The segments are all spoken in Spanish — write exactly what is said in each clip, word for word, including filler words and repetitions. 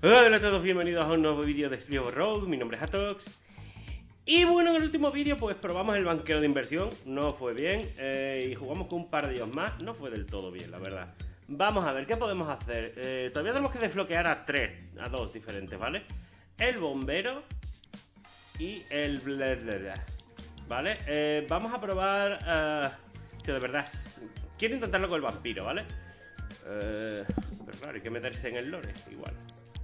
Hola a todos, bienvenidos a un nuevo vídeo de Street of Rogue. Mi nombre es Atox. Y bueno, en el último vídeo pues probamos el banquero de inversión. No fue bien, eh, y jugamos con un par de ellos más. No fue del todo bien, la verdad. Vamos a ver, ¿qué podemos hacer? Eh, todavía tenemos que desbloquear a tres, a dos diferentes, ¿vale? El bombero y el bla bla bla. ¿Vale? Eh, vamos a probar... Uh, que de verdad quiero intentarlo con el vampiro, ¿vale? Eh, pero claro, hay que meterse en el lore, igual.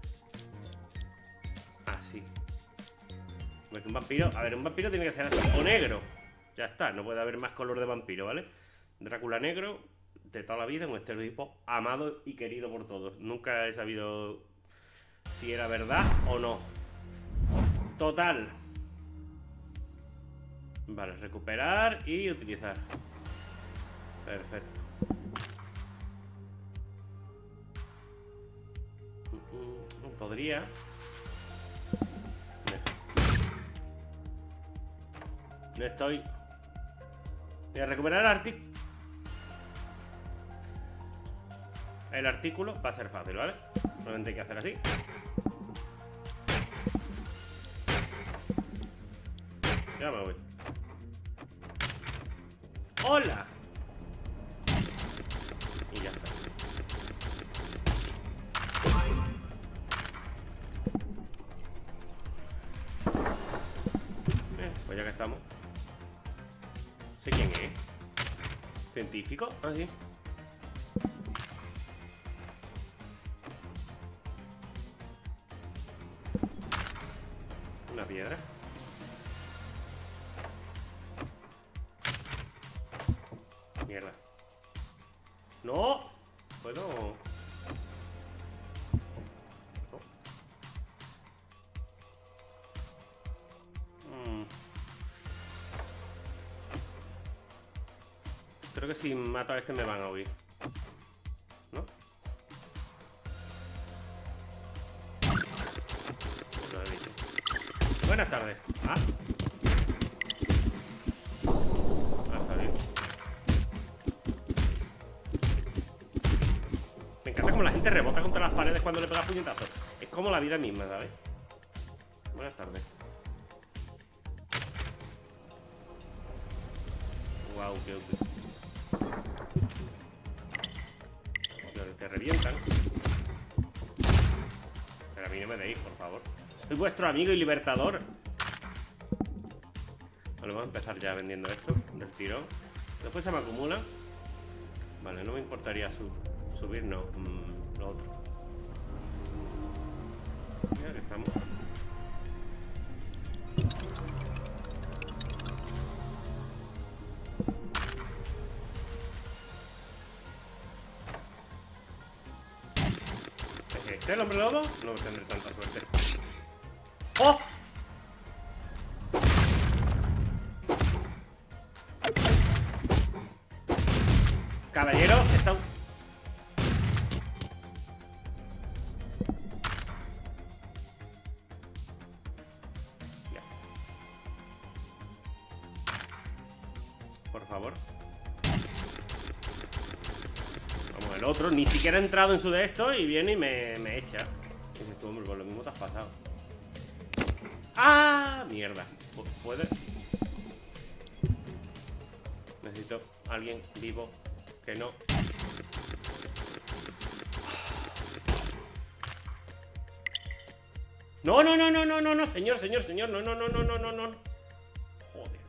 Así. Porque un vampiro... A ver, un vampiro tiene que ser así, o negro. Ya está, no puede haber más color de vampiro, ¿vale? Drácula negro, de toda la vida, un estereotipo amado y querido por todos. Nunca he sabido si era verdad o no. Total. Vale, recuperar y utilizar. Perfecto. No podría. No estoy. Voy a recuperar el artículo. El artículo va a ser fácil, ¿vale? Solamente hay que hacer así. Ya me voy. ¡Hola! Y ya está. Eh, pues ya que estamos. ¿Sé quién es? ¿Científico? Ah, sí. Una piedra. Mierda. ¡No! ¿Puedo? No. Mm. Creo que si mato a este me van a oír. ¿No? Lo he dicho. Buenas tardes. Ah. Ah, está bien. Me encanta como la gente rebota contra las paredes cuando le pega puñetazos. Es como la vida misma, ¿sabes? Buenas tardes. Wow, qué útil. Te revientan. Pero a mí no me deis, por favor. Soy vuestro amigo y libertador. Vale, vamos a empezar ya vendiendo esto del tirón. Después se me acumula. Vale, no me importaría sub subir, no. Mm, lo otro. Mira que estamos. ¿Es este el hombre lobo? No tendré tanta suerte. ¡Oh! Caballero, se está... Ya. Por favor. Vamos, el otro ni siquiera ha entrado en su de esto y viene y me, me echa. Y dices tú, hombre, por lo mismo te has pasado. ¡Ah! Mierda. ¿Puede? Necesito a alguien vivo que no. No, no, no, no, no, no, no, señor, señor, señor, no, no, no, no, no, no, no. Joder,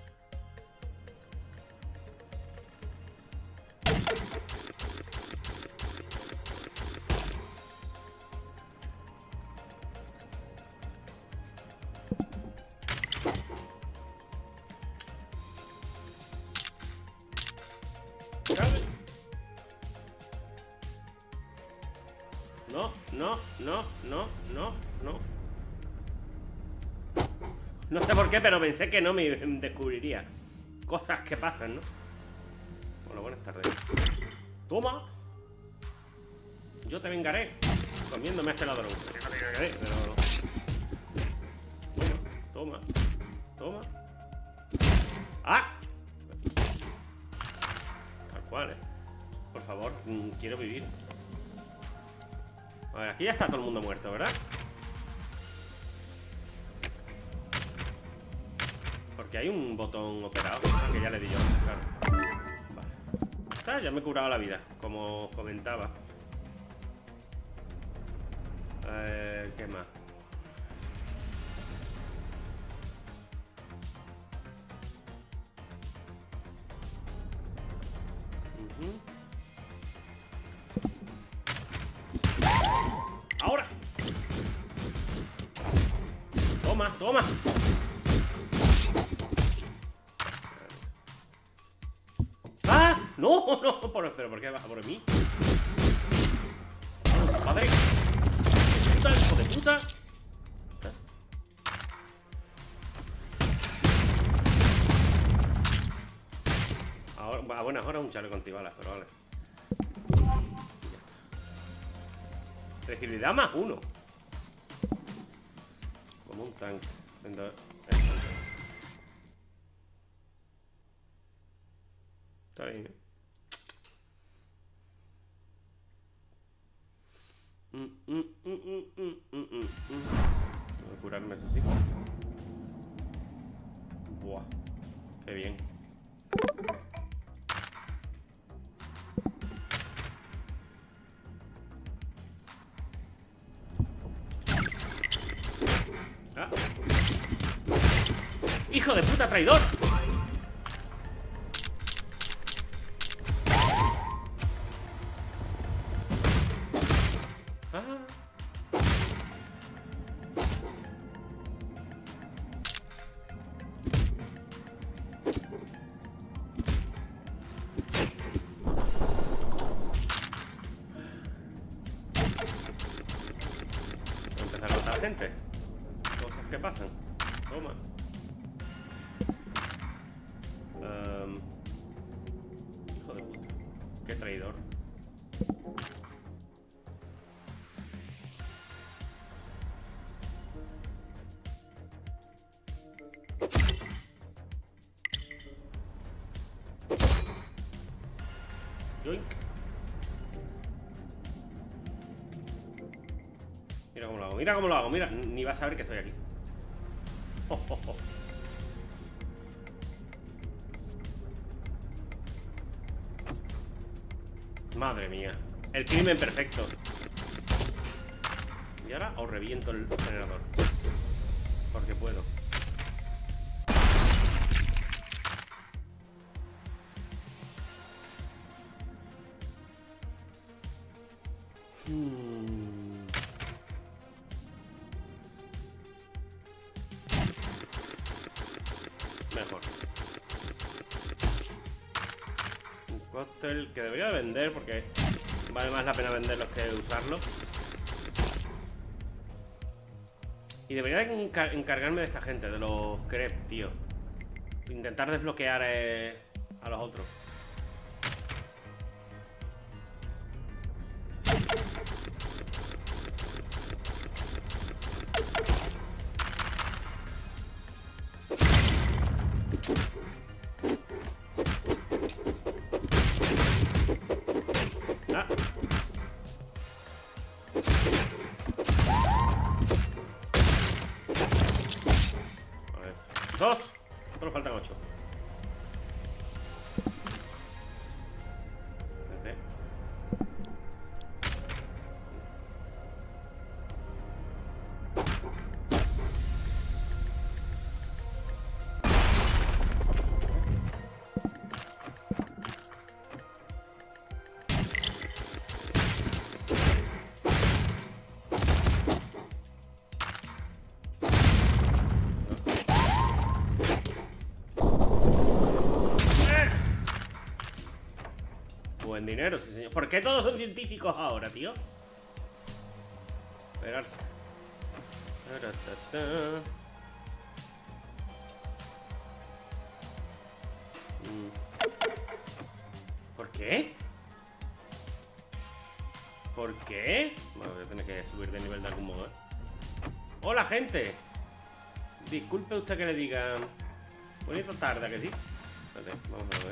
No, no, no, no, no, no. No sé por qué, pero pensé que no me descubriría. Cosas que pasan, ¿no? Bueno, buenas tardes. ¡Toma! Yo te vengaré comiéndome a este ladrón. Pero... Toma, toma, toma. ¡Ah! Tal cual, ¿eh? Por favor, quiero vivir. A ver, aquí ya está todo el mundo muerto, ¿verdad? Porque hay un botón operado que ya le di yo, claro. Vale. Está, ya me he curado la vida, como comentaba. Eh, ¿qué más? Uh-huh. ¡Ahora! ¡Toma, toma! ¡Ah! ¡No, no! Por, ¿Pero por qué baja por mí? ¡Padre! ¡Puta, hijo de puta! Ahora, a buenas horas un chaleco antibalas, pero vale. Flexibilidad más uno. Como un tanque. Está bien, ¿eh? Mm, mm, mm, mm, mm, mm, mm. Tengo que curarme, eso sí. Buah. Qué bien. Ah. ¡Hijo de puta traidor! Ah. Empezar a matar a la gente. Cosas que pasan. Toma. Um, hijo de puta. Qué traidor. Yoink. Mira cómo lo hago, mira cómo lo hago, mira. Ni vas a saber que estoy aquí. Oh, oh, oh. Madre mía. El crimen perfecto. Y ahora os reviento el generador. Porque puedo. Hmm. Mejor. Un cóctel que debería vender porque vale más la pena venderlos que usarlos. Y debería encar encargarme de esta gente, de los crep, tío. Intentar desbloquear eh, a los otros. Ah. A ver. Dos. Solo faltan ocho. Espérate. Buen dinero, sí señor. ¿Por qué todos son científicos ahora, tío? Esperar. ¿Por qué? ¿Por qué? Bueno, voy a tener que subir de nivel de algún modo, ¿eh? ¡Hola, gente! Disculpe usted que le diga... Bonita tarde, ¿que sí? Espérate, vamos a ver.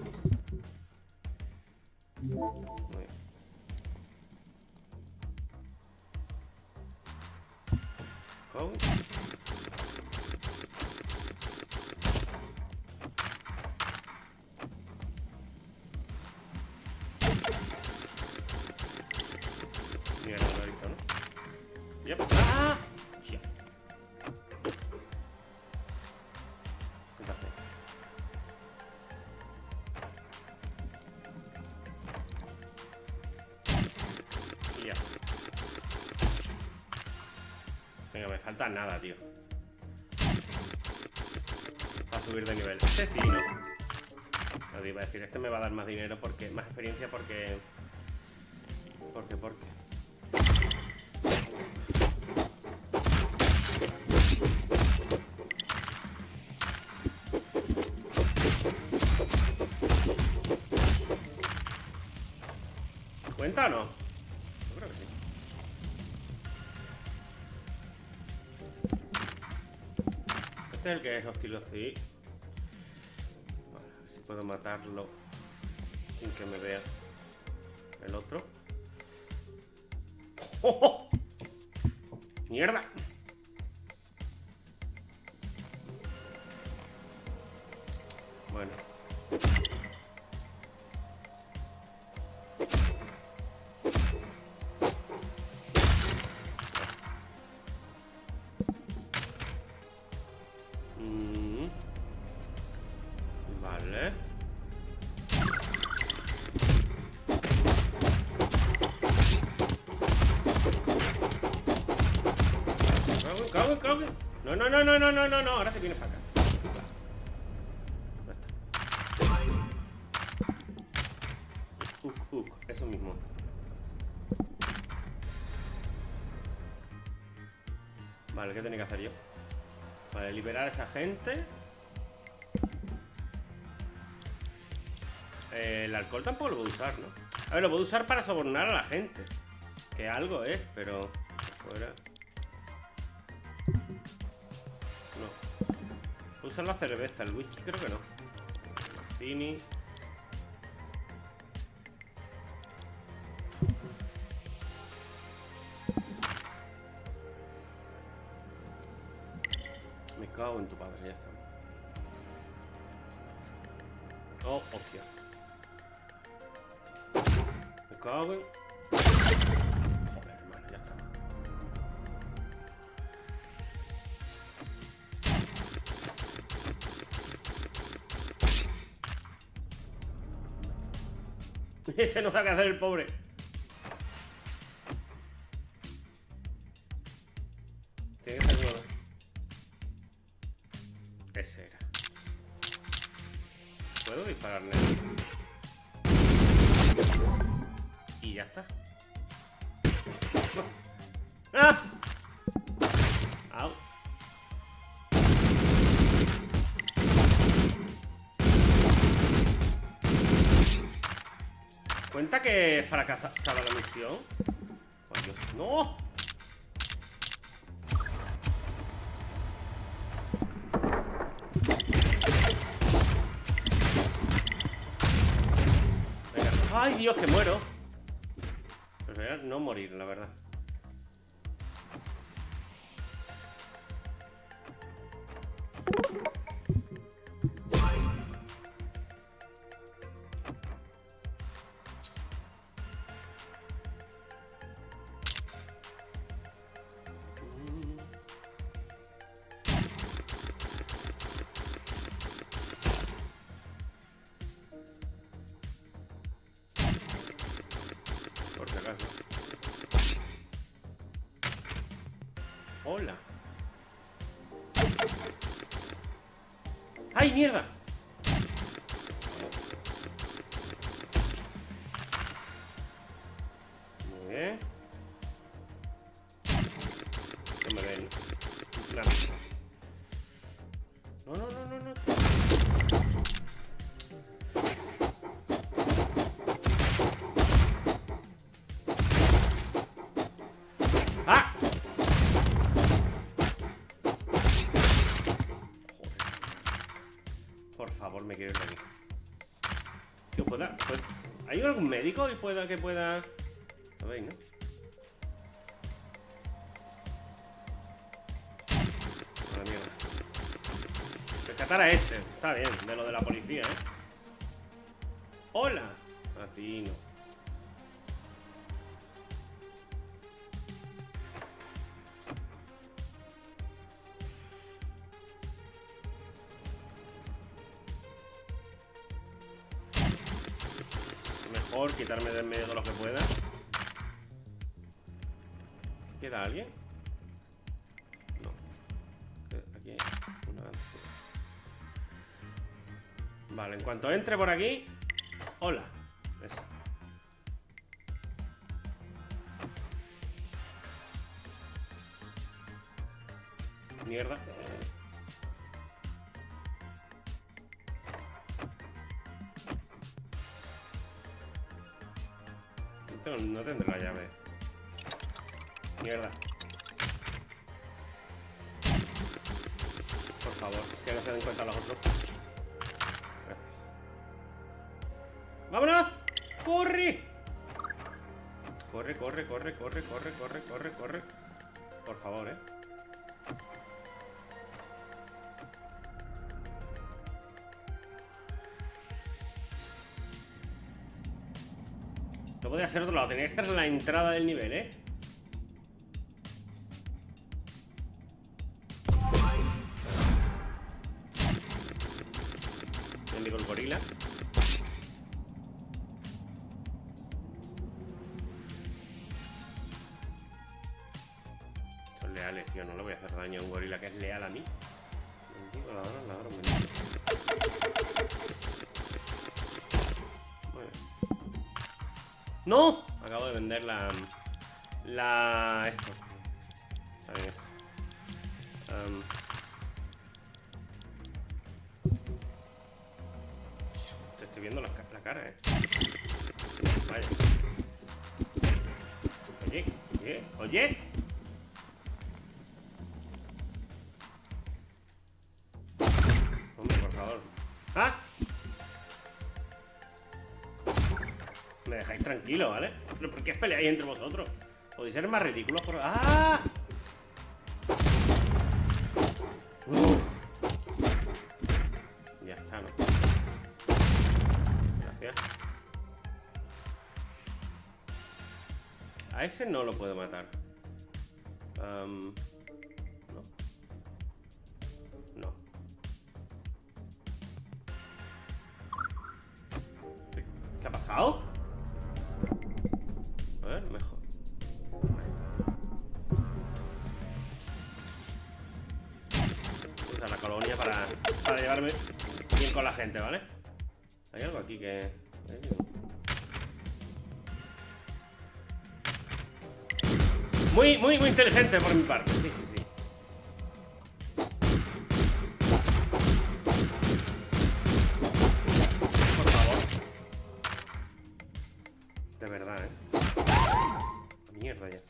Muy bien. Go. Mierda, no lo he visto, ¿no? Yep. ¡Ah! Yeah. Entonces. Y ya. Venga, me falta nada, tío. Para subir de nivel. Este sí, ¿no? No, iba a decir, este me va a dar más dinero porque. Más experiencia porque. Porque, porque. ¿Cuenta o no? Yo creo que sí. Este es el que es hostil, sí. Vale, a ver si puedo matarlo sin que me vea el otro. ¡Oh, oh! ¡Mierda! Bueno. Mm. Vale. Cago, cago. No, no, no, no, no, no, no, no. Ahora te vienes para acá. Uk, uk, eso mismo. Vale, ¿qué tenía que hacer yo? Vale, liberar a esa gente. Eh, el alcohol tampoco lo puedo usar, ¿no? A ver, lo puedo usar para sobornar a la gente. Que algo es, pero... Fuera. No. Puedo usar la cerveza, el whisky creo que no. Martini. Me cago en tu padre, ya está. Oh, hostia. Me cago en... Joder, hermano, ya está. Ese no sabe qué hacer el pobre. Tiene que ser nuevo. Ese era. ¿Puedo dispararle? Y ya está. ¡Ah! ¡Au! ¿Cuenta que fracasaba la misión? ¡Oh, Dios! ¡No! Venga. ¡Ay, Dios, que muero! Prefiero no morir, la verdad. Por si acaso. Hola. ¡Ay, mierda! Muy bien. No me ven. Nada. No, no, no, no, no. ¡Ah! Por favor, me quiero ir de aquí. Que pueda, pues, ¿hay algún médico y pueda que pueda? ¿Lo veis, no? rescatar a ese. Está bien, de lo de la policía, ¿eh? Hola. A ti no. Mejor quitarme de en medio de lo que pueda. ¿Queda alguien? No. Aquí hay una... Vale, en cuanto entre por aquí. Hola. Eso. Mierda. No, no tendré la llave. Mierda. Por favor, que no se den cuenta los otros. Gracias. ¡Vámonos! ¡Corre! Corre, corre, corre, corre, corre, corre, corre, corre. Por favor, eh. No podía hacer otro lado, tenía que estar en la entrada del nivel, ¿eh? Me digo el gorila. Son leales, tío, no le voy a hacer daño a un gorila que es leal a mí. Mendigo, ladrón, ladrón, mendigo. ¡No! Acabo de vender la... La... Esto. Está bien eso. Um... Te estoy viendo la, la cara, eh. Vaya. Oye, oye, oye. Hombre, por favor. ¡Ah! Me dejáis tranquilo, ¿vale? ¿Pero por qué os peleáis entre vosotros? Podéis ser más ridículos por... ¡Ah! Uh. Ya está, ¿no? Gracias. A ese no lo puedo matar. Um... No. No. ¿Qué ha pasado? A ver, mejor. Usar la colonia para, para llevarme bien con la gente, ¿vale? Hay algo aquí que... Muy, muy, muy inteligente por mi parte. Sí, sí, sí. Por favor. De verdad, ¿eh? Mierda ya.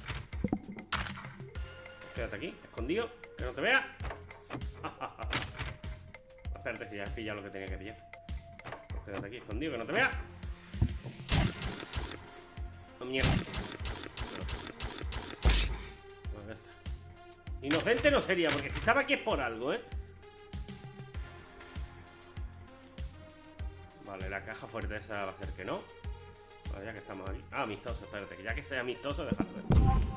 Quédate aquí, escondido, que no te vea. Espérate que ya he pillado lo que tenía que pillar. Quédate aquí, escondido, que no te vea. Oh, mierda. Pues ya está. Inocente no sería, porque si estaba aquí es por algo, ¿eh? Vale, la caja fuerte esa va a ser que no. Vale, ya que estamos aquí. Ah, amistoso, espérate, que ya que sea amistoso, dejadlo ver.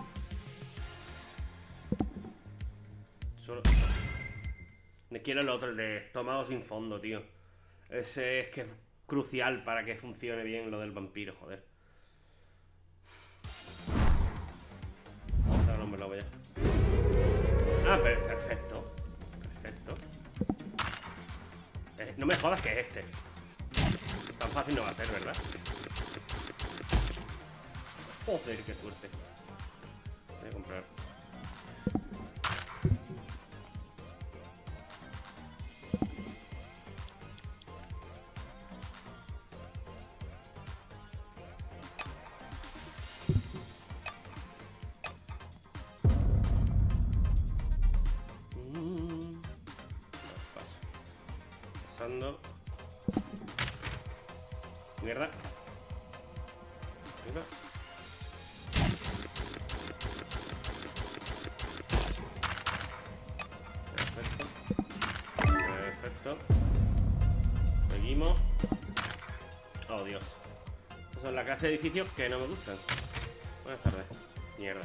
Solo... Quiero el otro, el de estómago sin fondo, tío. Ese es que es crucial para que funcione bien lo del vampiro, joder. Ahora no me lo voy a... Ah, perfecto. Perfecto. Eh, no me jodas que es este. Tan fácil no va a ser, ¿verdad? Joder, qué suerte. Voy a comprar. Mm. Paso. Pasando. Mierda. Arriba. Perfecto. la clase de edificios que no me gustan. Buenas tardes. Mierda.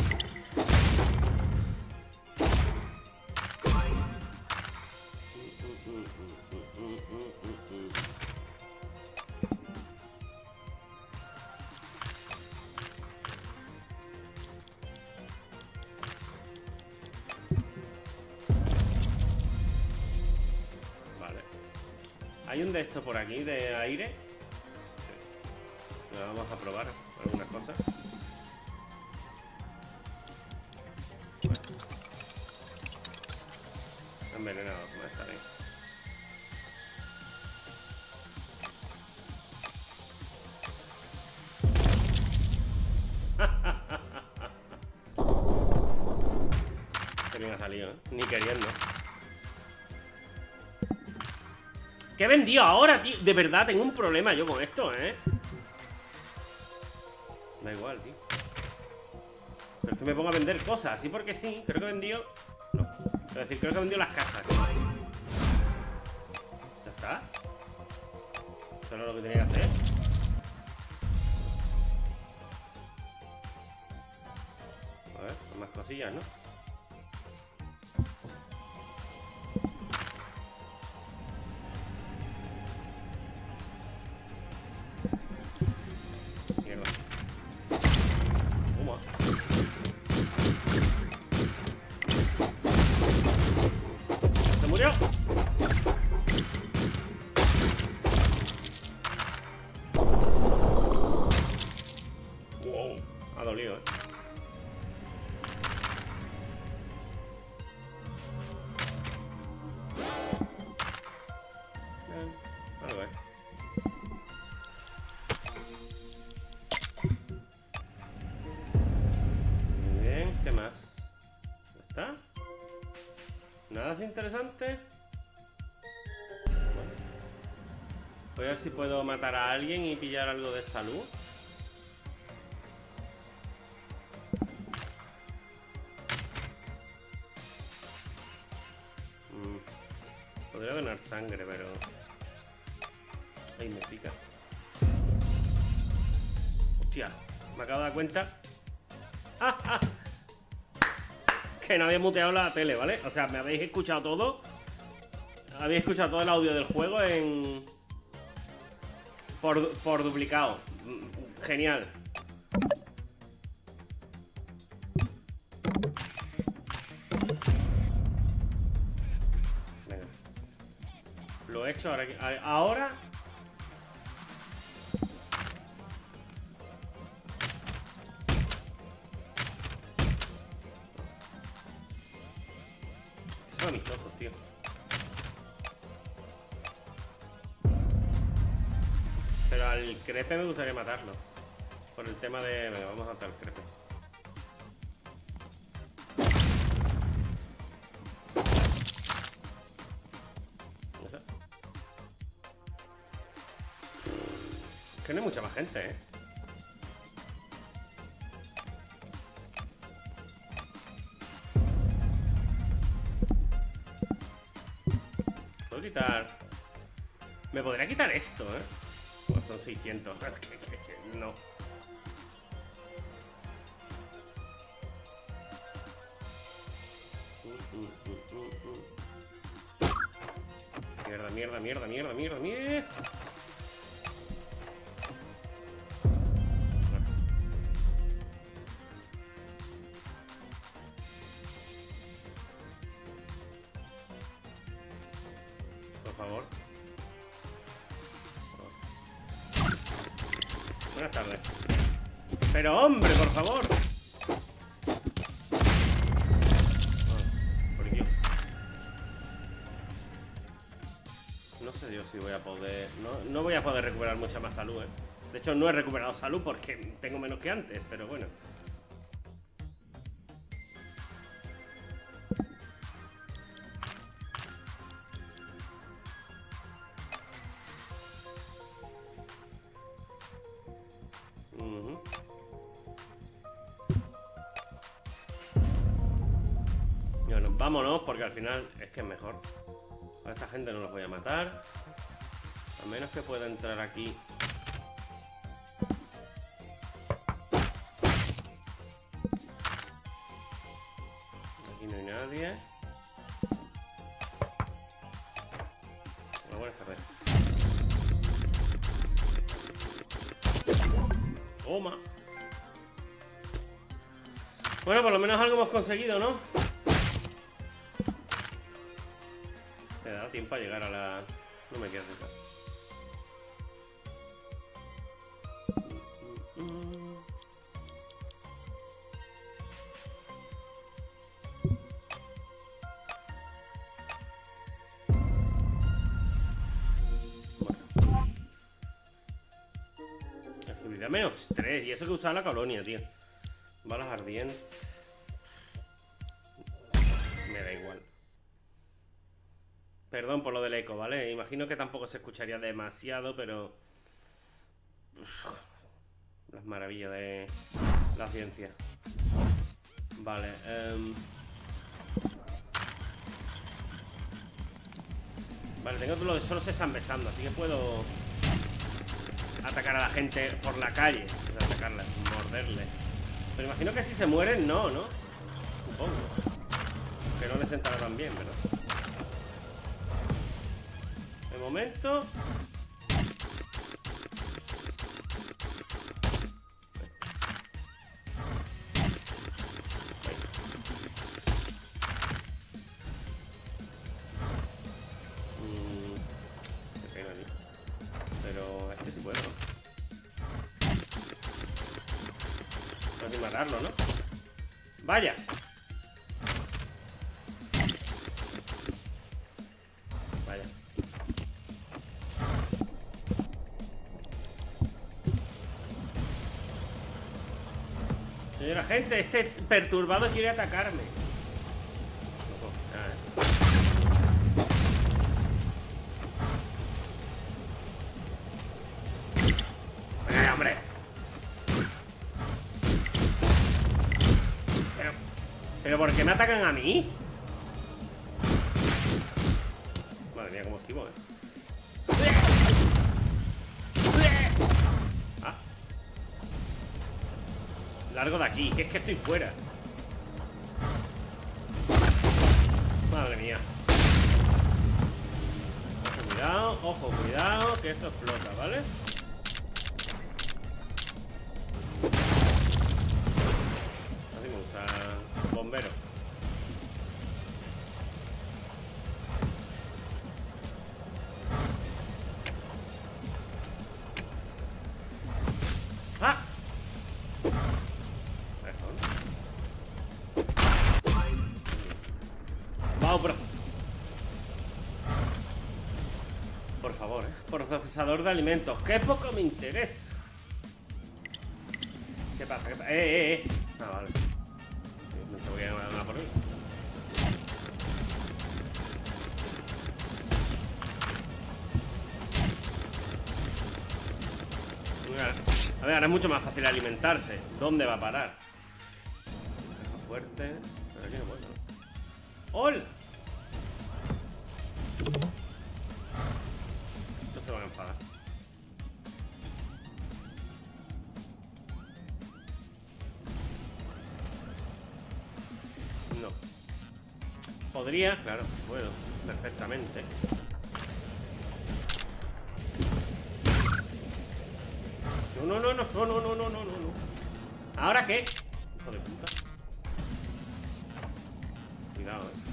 Hay un de estos por aquí, de aire. Sí. Vamos a probar algunas cosas. Bueno. Envenenado, ¿cómo está bien? Qué bien ha salido, ¿eh? Ni queriendo. ¿Qué he vendido ahora, tío? De verdad, tengo un problema yo con esto, ¿eh? Da igual, tío. Pero es que me pongo a vender cosas, así porque sí. Creo que he vendido... No. Es decir, creo que he vendido las cajas. ¿Ya está? Eso era lo que tenía que hacer. A ver, más cosillas, ¿no? Interesante. Bueno. Voy a ver si puedo matar a alguien y pillar algo de salud. Mm. Podría donar sangre, pero... Ay, me pica. Hostia, me acabo de dar cuenta. ¡Ah, ah! Que no había muteado la tele, ¿vale? O sea, me habéis escuchado todo. Habéis escuchado todo el audio del juego en... Por, por duplicado. Genial. Venga. Lo he hecho ahora. Ahora... amistosos, tío. Pero al crepe me gustaría matarlo. Por el tema de... Venga, vamos a matar al crepe. Es que no hay mucha más gente, ¿eh? Quitar... Me podría quitar esto, ¿eh? Pues son seiscientos. que, que, que no. Mierda, mierda, mierda, mierda, mierda, mierda. Por favor. Buenas tardes. Pero hombre, por favor. Oh, por Dios. No sé yo si voy a poder... No, no voy a poder recuperar mucha más salud, ¿eh? De hecho, no he recuperado salud porque tengo menos que antes, pero bueno. Vámonos, porque al final es que es mejor. A esta gente no los voy a matar. A menos que pueda entrar aquí. No hay nadie. Una buena tarde. Toma. Bueno, por lo menos algo hemos conseguido, ¿no? Me da tiempo a llegar a la... No me quedo cerca. Seguridad menos tres. Y eso que usaba la colonia, tío. Balas ardientes. Me da igual. Perdón por lo del eco, ¿vale? Imagino que tampoco se escucharía demasiado, pero... Uf, las maravillas de la ciencia. Vale. Um... Vale, tengo lo de solo se están besando, así que puedo atacar a la gente por la calle. O sea, atacarla, morderle. Pero imagino que si se mueren, no, ¿no? Supongo. Que no les sentará tan bien, ¿verdad? De momento... Mm, qué pena, tío. Pero este sí puedo, ¿no? No hay que matarlo, ¿no? ¡Vaya! Vaya. Señora gente, este perturbado quiere atacarme. ¡Venga, hombre! Pero, ¿Pero por qué me atacan a mí? Madre mía, cómo esquivo, eh. Ah. Largo de aquí, que es que estoy fuera. Madre mía. Ojo, cuidado, ojo, cuidado, que esto explota, ¿vale? Así me gusta. Bombero. ¡Ah! Vamos, por... Por favor, ¿eh? Procesador de alimentos. ¡Qué poco me interesa! ¿Qué pasa? ¿Qué pasa? ¡Eh, eh, eh! Ah, vale. No se voy a dar una por mí. A ver, ahora es mucho más fácil alimentarse. ¿Dónde va a parar? Fuerte. Pero aquí no puedo, ¿no? ¡Hola! Estos se van a enfadar. No. Podría, claro, puedo, perfectamente. No, no, no, no, no, no, no, no, no, no. ¿Ahora qué? Hijo de puta. Cuidado, eh.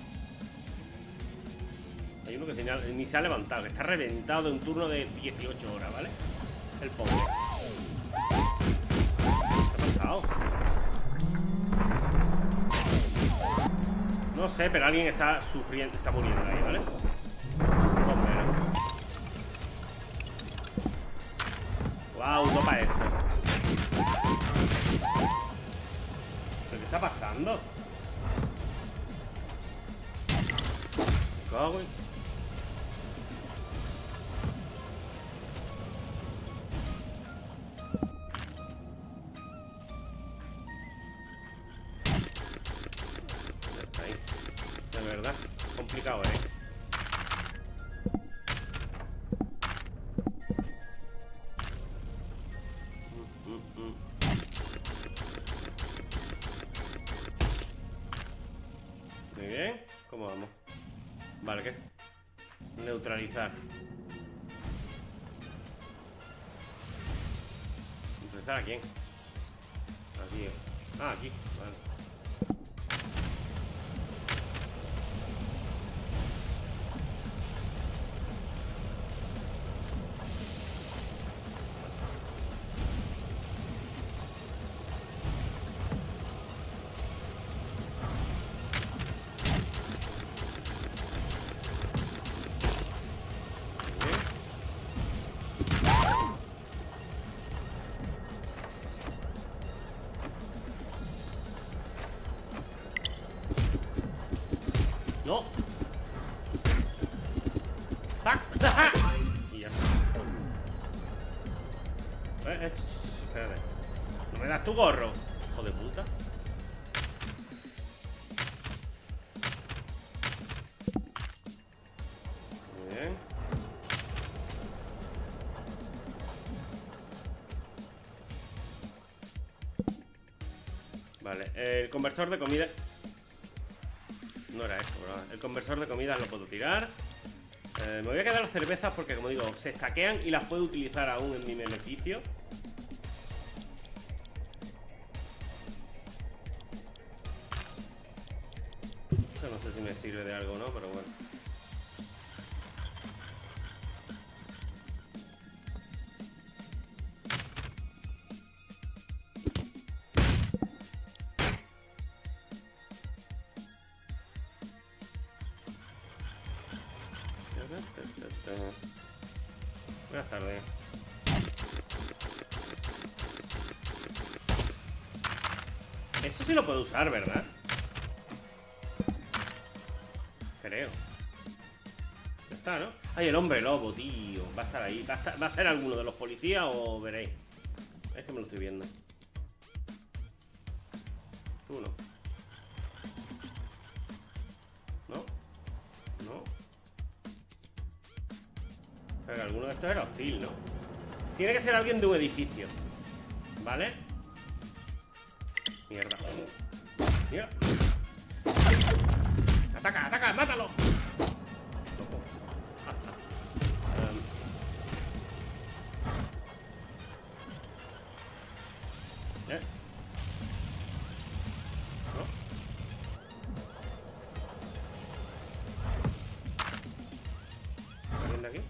Hay uno que señala, ni se ha levantado, que está reventado de un turno de dieciocho horas, ¿vale? El pobre. ¿Qué ha pasado? No sé, pero alguien está sufriendo, está muriendo ahí, ¿vale? Bombero. Wow, topa esto. ¿Pero qué está pasando? Cago en... Ya está ahí. De verdad, complicado, ¿eh? Mm, mm, mm. Muy bien. ¿Cómo vamos? Vale, ¿qué? Neutralizar. ¿Neutralizar a quién? Aquí. Ah, aquí. Vale. No. ¡Tac! Y ya está. Eh, eh, ch, ch, espérate. ¿No me das tu gorro? Hijo de puta. Muy bien. Vale, el conversor de comida. No era esto, bro. El conversor de comida lo puedo tirar. eh, Me voy a quedar las cervezas porque, como digo, se stackean y las puedo utilizar aún en mi beneficio. Esto no sé si me sirve de algo o no, pero bueno. Buenas tardes. Eso sí lo puedo usar, ¿verdad? Creo. Ya está, ¿no? Ay, el hombre lobo, tío. Va a estar ahí. ¿Va a, estar... ¿Va a ser alguno de los policías o veréis? Es que me lo estoy viendo. Tú no. ¿No? ¿No? Pero alguno de estos era hostil, ¿no? Tiene que ser alguien de un edificio. ¿Vale? Mierda. Mira. Ataca, ataca, mátalo. um. ¿Eh? ¿No? ¿Alguien de aquí?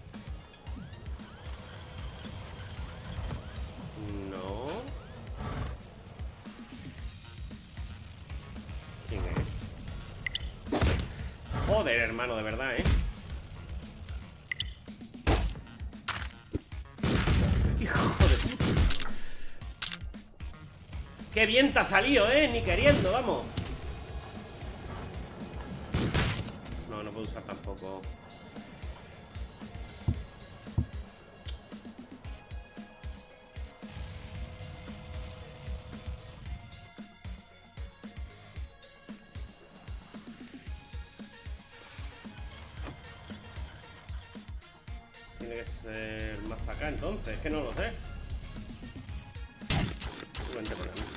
No. ¿Quién es? Joder, hermano, de verdad, ¿eh? Hijo de puta. Qué bien te ha salido, ¿eh? Ni queriendo, vamos. No, no puedo usar tampoco. Tiene que ser más para acá, entonces. Es que no lo sé. Vente por aquí.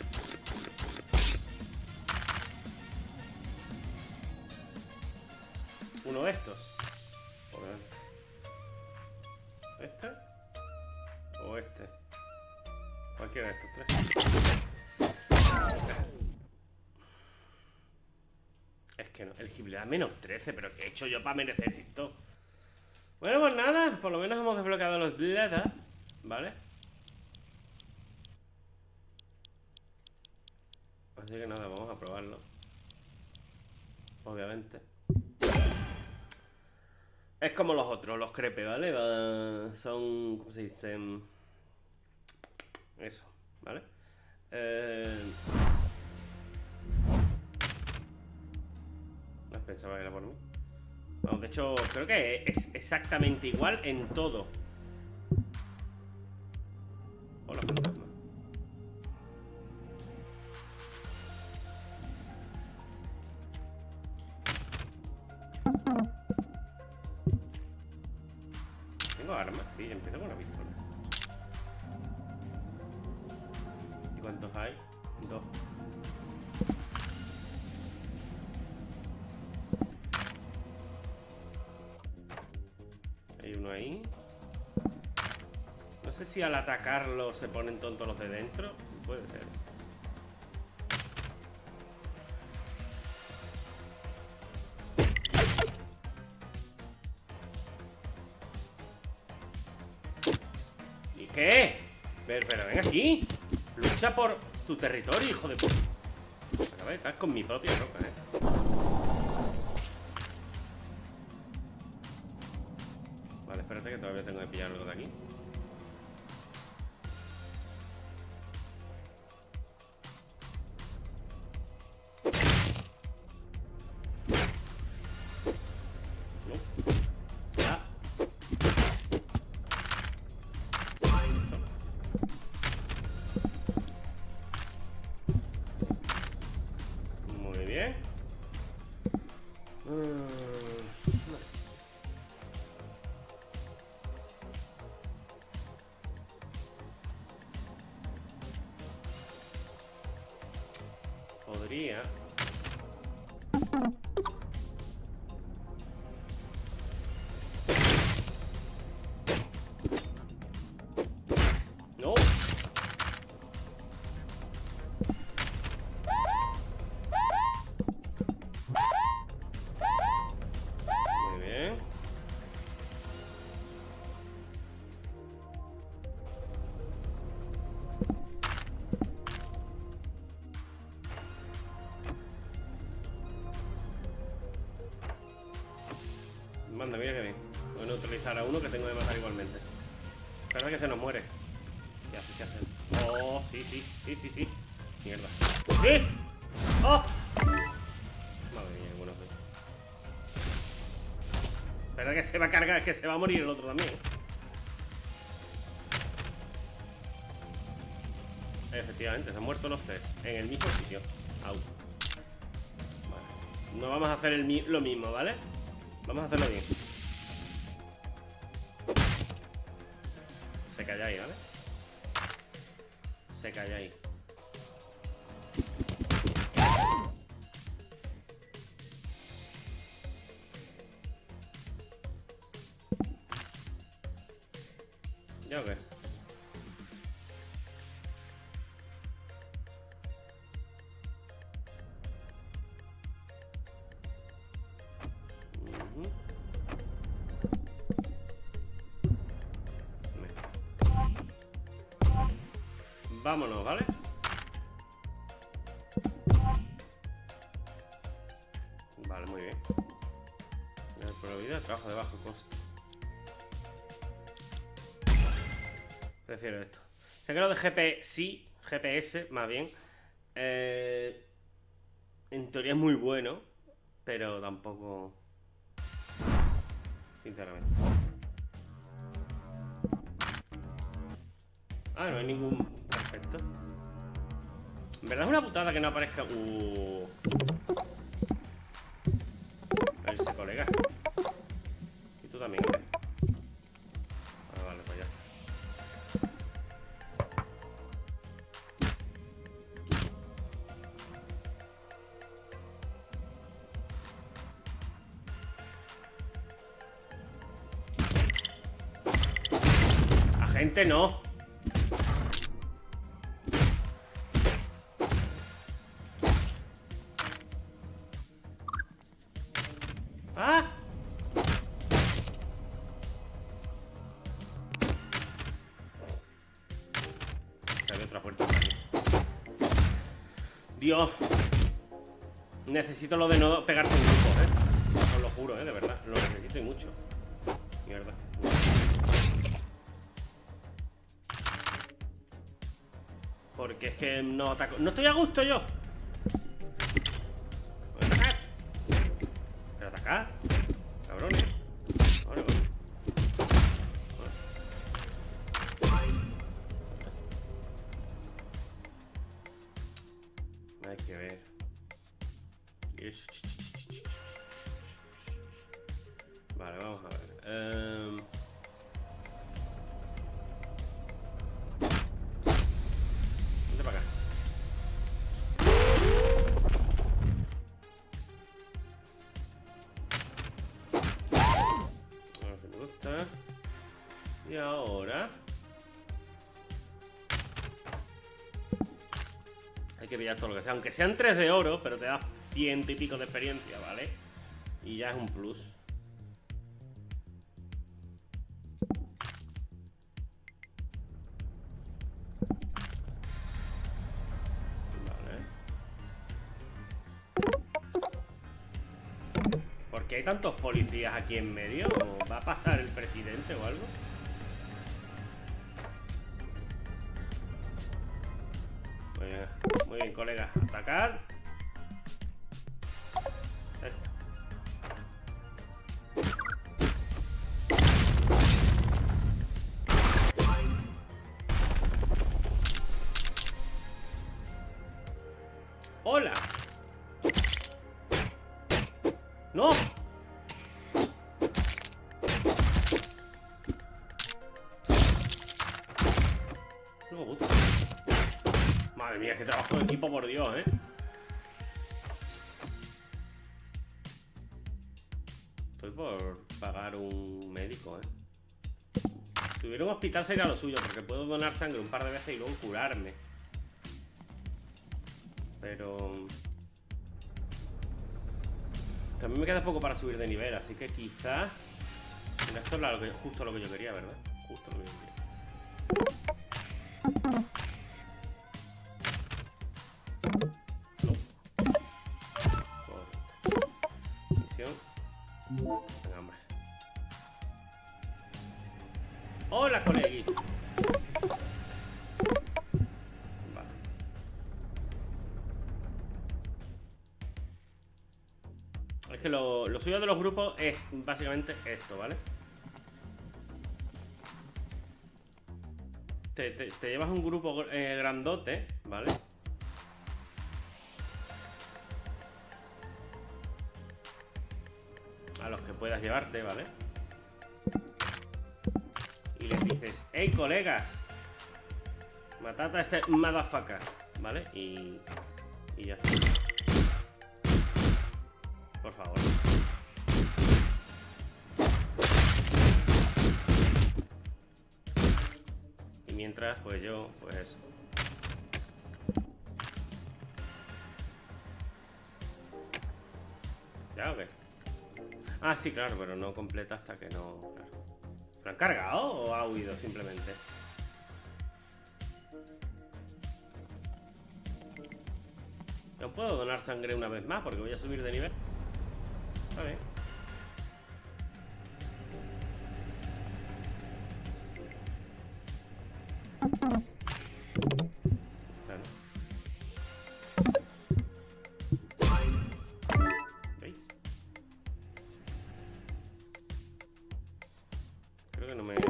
Uno de estos. ¿Este? ¿O este? Cualquiera de estos tres. Es que no. El agilidad menos trece. ¿Pero qué he hecho yo para merecer esto? Bueno, pues nada. Por lo menos hemos desbloqueado los bladas. ¿Vale? Así que nada, vamos a probarlo. Obviamente. Es como los otros, los crepe, ¿vale? Uh, son... ¿Cómo se dice? Eso, ¿vale? Eh... No pensaba que era por mí. Vamos, de hecho, creo que es exactamente igual en todo. Hola, fantasma. ¿Tengo armas? Sí, empiezo con una pistola. ¿Y cuántos hay? Dos. sé si al atacarlo se ponen tontos los de dentro. Puede ser. ¿Y qué? Pero, pero ven aquí. Lucha por tu territorio, hijo de puta. Acaba de estar con mi propia roca, eh. Vale, espérate que todavía tengo que pillar algo de aquí. Podría. No. Muy bien. Manda, mira que bien. Voy a neutralizar a uno que tengo que matar igualmente. Espera que se nos muere. Ya sé qué hacer. Oh, sí, sí, sí, sí, sí. Mierda. ¡Sí! ¡Oh! Madre mía, bueno. Espera que se va a cargar, que se va a morir el otro también. Efectivamente, se han muerto los tres en el mismo sitio. Au. Vale. No vamos a hacer el mi lo mismo, ¿vale? Vamos a hacerlo bien. Se calla ahí, ¿vale? Se calla ahí. ¿Ya o qué? Vámonos, ¿vale? Vale, muy bien. El probabilidad de trabajo de bajo costo. Prefiero esto. Sé que lo de G P sí, G P S más bien. Eh, en teoría es muy bueno, pero tampoco. Sinceramente. Ah, no hay ningún. Perfecto. En verdad es una putada que no aparezca. Uh. A ver, colega. Y tú también, ¿vale? Ah, vale, pues ya. Agente no. ¡Ah! Hay otra puerta por aquí. Dios. Necesito lo de no pegarse en grupo, ¿eh? Os lo juro, ¿eh? De verdad. Lo necesito y mucho. Mierda. Porque es que no ataco. No estoy a gusto yo. Voy a atacar. Voy a atacar. Cabrones. Vale, vale. Hay que ver. Vale, vamos a ver. Um... Vente para acá. Ahora que me gusta. Y ahora. que pillar todo lo que sea. Aunque sean tres de oro, pero te da ciento y pico de experiencia, ¿vale? Y ya es un plus. Vale. ¿Por qué hay tantos policías aquí en medio? ¿Va a pasar el presidente o algo? Muy bien, muy bien, colega. Atacar. Esto. ¡Hola! ¡No! No me gusta. Madre mía, qué trabajo de equipo, por Dios, ¿eh? Estoy por pagar un médico, ¿eh? Si hubiera un hospital sería lo suyo, porque puedo donar sangre un par de veces y luego curarme. Pero... también me queda poco para subir de nivel, así que quizás... Mira, esto es lo que, justo lo que yo quería, ¿verdad? Justo lo que yo quería. Por misión. Venga, hombre. Hola, colegui. Vale. Es que lo, lo suyo de los grupos es básicamente esto, ¿vale? Te, te, te llevas un grupo eh, grandote, ¿vale? A los que puedas llevarte, ¿vale? Y les dices, hey, colegas, matad a este motherfucker, ¿vale? Y, y ya está. Por favor. Y mientras, pues yo, pues eso. ¿Ya o qué? Ah, sí, claro, pero no completa hasta que no... Claro. ¿Lo han cargado o ha huido simplemente? No puedo donar sangre una vez más porque voy a subir de nivel. Está bien. Está, ¿no? ¿Veis? Creo que no me...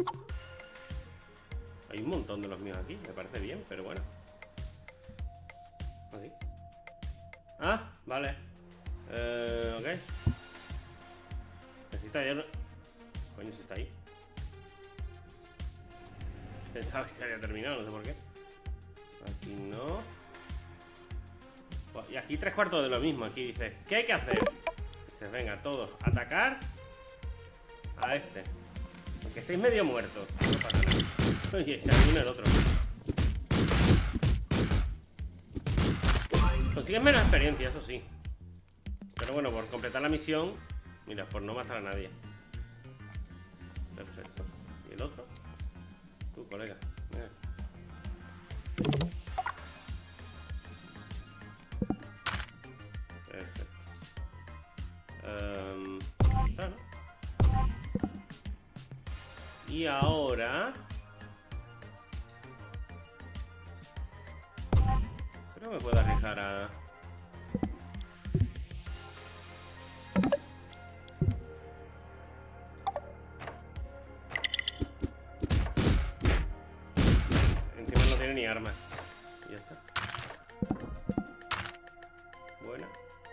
Hay un montón de los míos aquí, me parece bien, pero bueno. Así. Ah, vale. Eh, ok. Necesita ya... Coño, si está ahí. Pensaba que había terminado, no sé por qué. Aquí no. Y aquí tres cuartos de lo mismo. Aquí dices, ¿qué hay que hacer? Dices, venga, todos, atacar a este. Aunque estéis medio muertos. No pasa nada. Oye, se adivina el otro. Consigues menos experiencia, eso sí. Pero bueno, por completar la misión. Mira, por no matar a nadie. Perfecto. ¿Y el otro? Tú, colega. Mira. Perfecto. Um, está, ¿no? Y ahora... Creo que me puedo arriesgar a... Encima no tiene ni armas. Y ya está. Buena.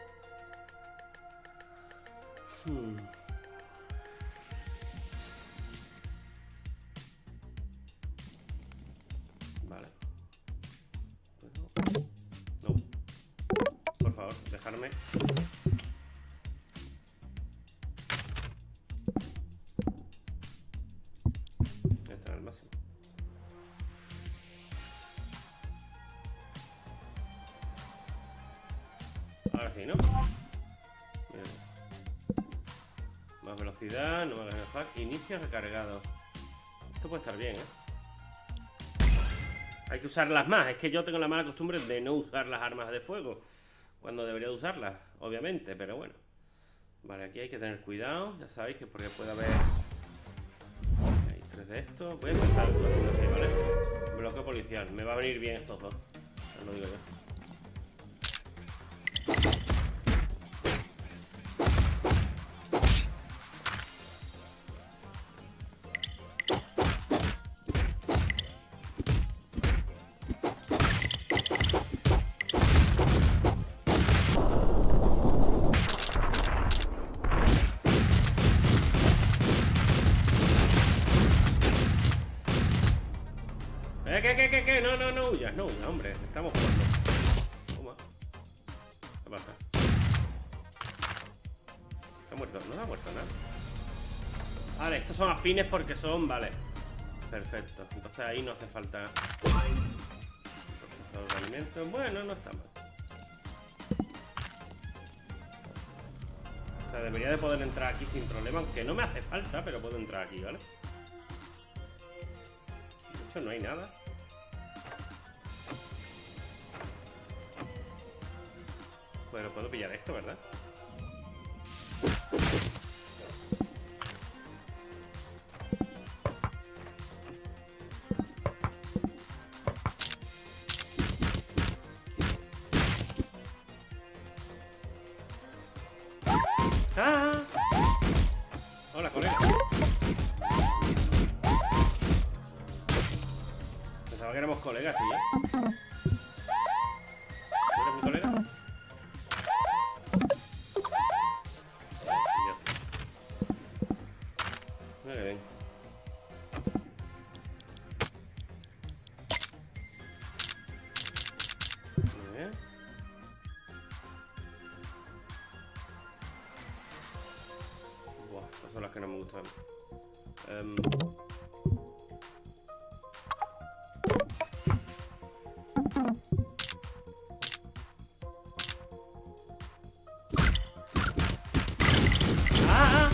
Hmm. Vale. No. Por favor, dejarme. Ya está al máximo. así, ¿no? Bien. Más velocidad, no me hagas el hack. Inicio recargado. Esto puede estar bien, ¿eh? Hay que usarlas más. Es que yo tengo la mala costumbre de no usar las armas de fuego cuando debería de usarlas, obviamente, pero bueno. Vale, aquí hay que tener cuidado. Ya sabéis que porque puede haber... Hay tres de estos. Voy a empezar haciendo así, ¿vale? Bloqueo policial. Me va a venir bien estos dos. Ya lo digo yo. ¿Qué, qué, qué, qué? No, no, no huyas, no huyas, hombre. Estamos jugando. Toma. ¿Qué pasa? ¿Está muerto? No está muerto nada. Vale, estos son afines porque son... Vale. Perfecto. Entonces ahí no hace falta... Procesador de alimentos. Bueno, no está mal. O sea, debería de poder entrar aquí sin problema. Aunque no me hace falta, pero puedo entrar aquí, ¿vale? De hecho, no hay nada. Bueno, puedo pillar esto, ¿verdad? ¡Ah! Hola, colega. Pensaba que éramos colegas, tío. ¿Tú eres mi colega? Muy bien. Muy bien. Buah, estas son las que no me gustan. Um... ¡Ah!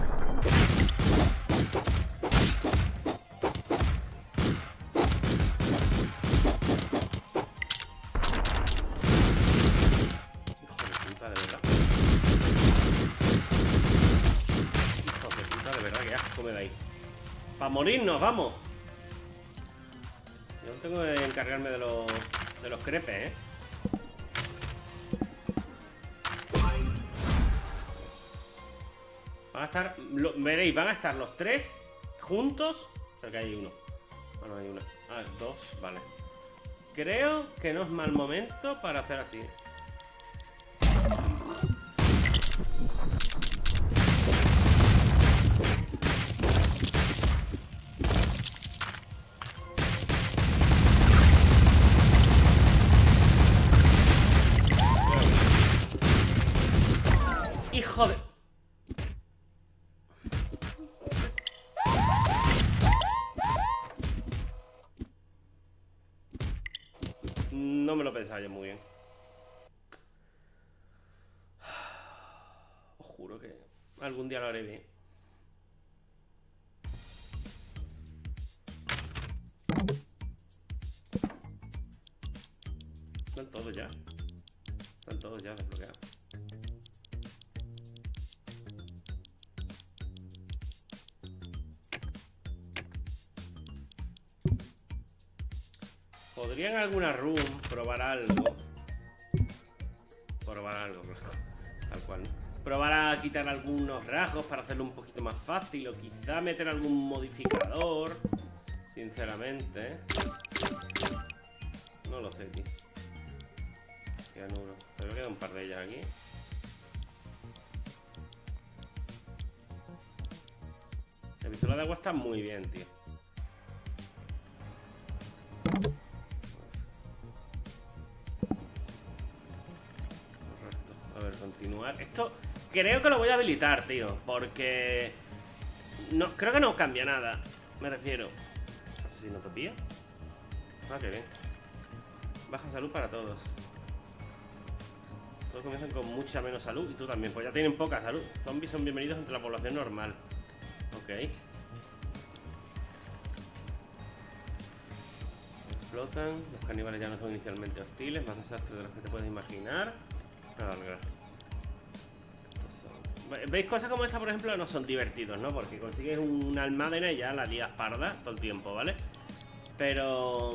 Para morirnos, vamos. Yo tengo que encargarme de los de los crepes, ¿eh? Van a estar, lo, veréis, van a estar los tres juntos. Creo que hay uno. Bueno, hay una. Ah, dos, vale. Creo que no es mal momento para hacer así. Hijo de... No me lo pensaba yo muy bien. Os juro que algún día lo haré bien. Están todos ya. Están todos ya desbloqueados. Podría en alguna room probar algo. Probar algo, tal cual, ¿no? Probar a quitar algunos rasgos para hacerlo un poquito más fácil. O quizá meter algún modificador. Sinceramente. No lo sé, tío. Quedan uno. Pero queda un par de ellas aquí. La pistola de agua está muy bien, tío. A ver, continuar. Esto creo que lo voy a habilitar, tío. Porque no, creo que no cambia nada. Me refiero. Asesino topía. Ah, qué bien. Baja salud para todos. Todos comienzan con mucha menos salud. Y tú también, pues ya tienen poca salud. Zombies son bienvenidos entre la población normal. Ok. Explotan. Los caníbales ya no son inicialmente hostiles. Más desastres de los que te puedes imaginar. Carga. ¿Veis? Cosas como esta, por ejemplo, no son divertidos, ¿no? Porque consigues una almádena y ya la lías parda todo el tiempo, ¿vale? Pero...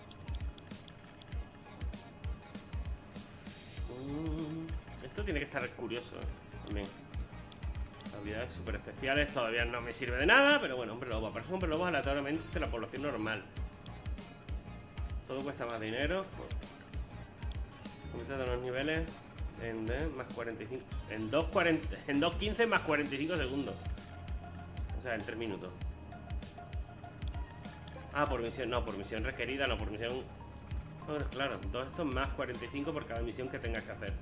esto tiene que estar curioso, ¿eh? También. Habilidades súper especiales todavía no me sirve de nada, pero bueno, hombre lobo. Aparecen hombre lobos aleatoriamente de la población normal. Todo cuesta más dinero. Comienza de los niveles en eh, más cuarenta y cinco. En dos cuarenta, en dos quince más cuarenta y cinco segundos. O sea, en tres minutos. Ah, por misión, no, por misión requerida, no, por misión. Bueno, claro, todo esto más cuarenta y cinco por cada misión que tengas que hacer.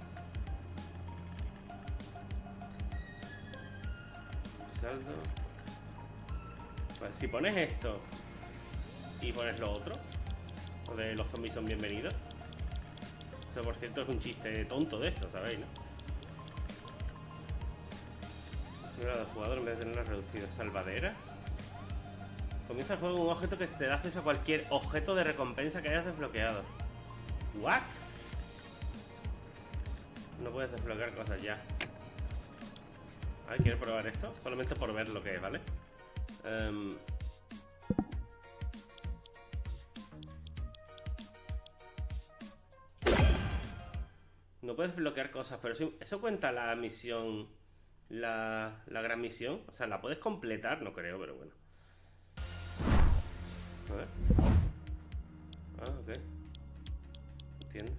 Saldo. Pues si pones esto y pones lo otro, lo de los zombies son bienvenidos. Eso, por cierto, es un chiste tonto de esto, ¿sabéis, no? Número de jugador en vez de tener una reducida. Salvadera. Comienza el juego con un objeto que te da acceso a cualquier objeto de recompensa que hayas desbloqueado. ¿What? No puedes desbloquear cosas ya. A ver, quiero probar esto. Solamente por ver lo que es, ¿vale? Um... No puedes desbloquear cosas, pero sí, eso cuenta la misión. La, la gran misión. O sea, la puedes completar, no creo, pero bueno. A ver. Ah, ok. Entiendo.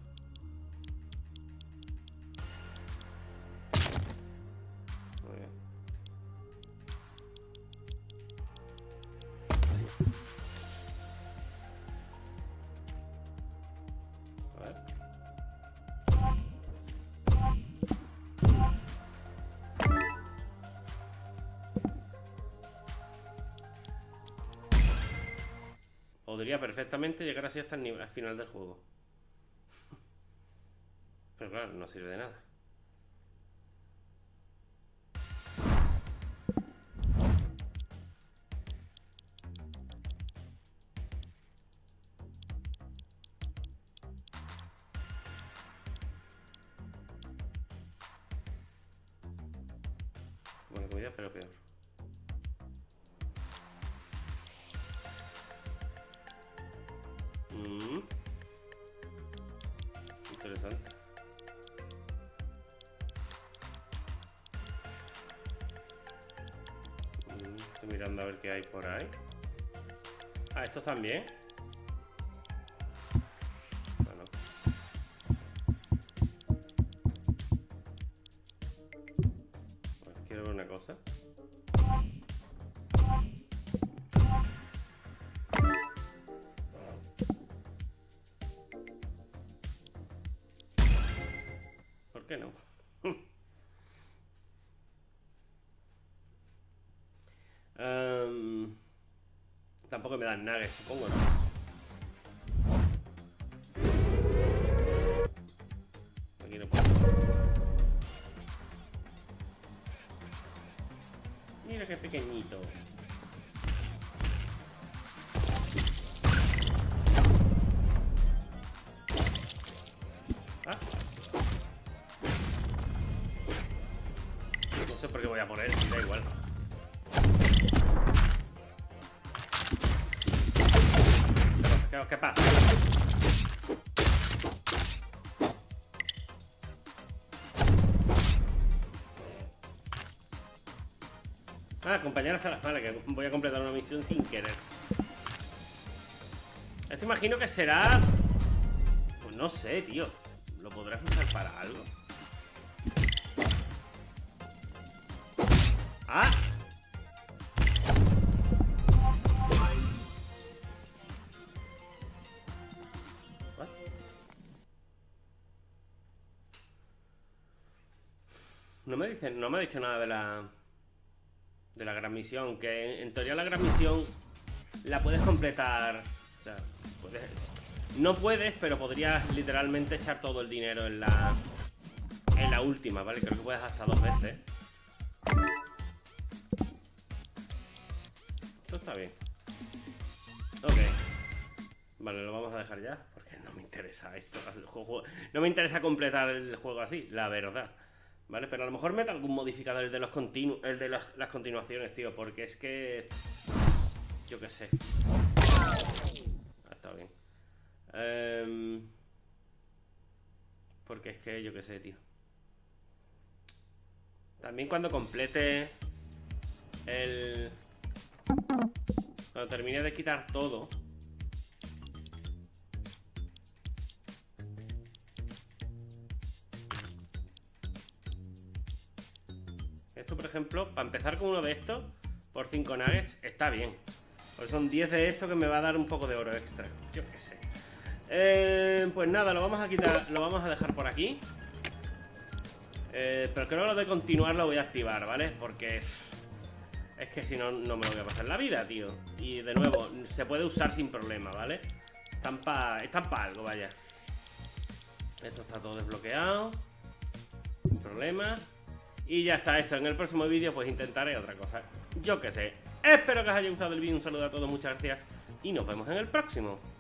Muy bien. A ver. Podría perfectamente llegar así hasta el nivel, al final del juego. Pero claro, no sirve de nada. Buena comida, pero peor. Mm. Interesante. Mm, estoy mirando a ver qué hay por ahí. Ah, estos también. Bueno. Bueno, quiero ver una cosa. ¿Por qué no? um, tampoco me dan nuggets, supongo, ¿no? Aquí no puedo. Mira qué pequeñito. Ah. No sé por qué voy a por él, da igual. ¿Qué, qué pasa? Ah, acompañar hasta las malas, que voy a completar una misión sin querer. Esto imagino que será... Pues no sé, tío. ¿Lo podrás usar para algo? ¡Ah! ¿What? No me dicen, no me ha dicho nada de la... De la gran misión. Que en, en teoría la gran misión la puedes completar. O sea, puedes... No puedes, pero podrías literalmente echar todo el dinero en la... la última, ¿vale? Creo que puedes hasta dos veces. Esto está bien. Ok. Vale, lo vamos a dejar ya, porque no me interesa esto. El juego, no me interesa completar el juego así, la verdad. Vale, pero a lo mejor meto algún modificador, el de los continu el de las, las continuaciones, tío, porque es que... Yo qué sé. Ah, está bien. Um... Porque es que yo qué sé, tío. También cuando complete el... Cuando termine de quitar todo... Esto, por ejemplo, para empezar con uno de estos, por cinco nuggets, está bien. Porque son diez de esto que me va a dar un poco de oro extra. Yo qué sé. Eh, pues nada, lo vamos a quitar, lo vamos a dejar por aquí. Eh, pero creo que lo de continuar lo voy a activar, ¿vale? Porque es que si no, no me voy a pasar la vida, tío. Y de nuevo, se puede usar sin problema, ¿vale? Están para están pa algo, vaya. Esto está todo desbloqueado. Sin problema. Y ya está, eso. En el próximo vídeo pues intentaré otra cosa. Yo qué sé. Espero que os haya gustado el vídeo. Un saludo a todos, muchas gracias. Y nos vemos en el próximo.